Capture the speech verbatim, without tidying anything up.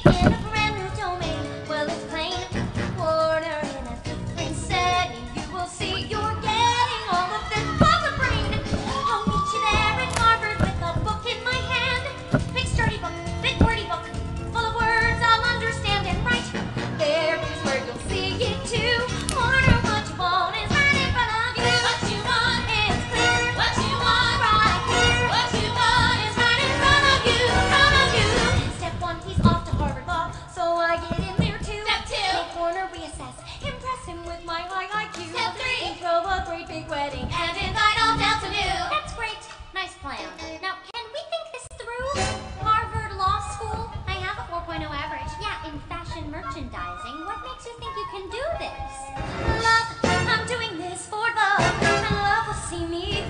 in a brand new domain. Well, it's plain. Corner in a different setting. You will see you're getting all of this proper brain. I'll meet you there at Harvard with a book in my hand. Big sturdy book, big wordy book, full of words I'll understand and write. There is where you'll see it too. Corner, what you want is right in front of you. What you want is clear. What you want right here. What you want is right in front of you, front of you. Step one, he's off to Harvard Law, so I get in there too. Step two, make Corner reassess, impress him with my high I Q. Step three, throw a great big wedding and invite all Delta Nu. That's great, nice plan. Now, can we think this through? Harvard Law School? I have a four point oh average. Yeah, in fashion merchandising. What makes you think you can do this? Love, I'm doing this for love. And love will see me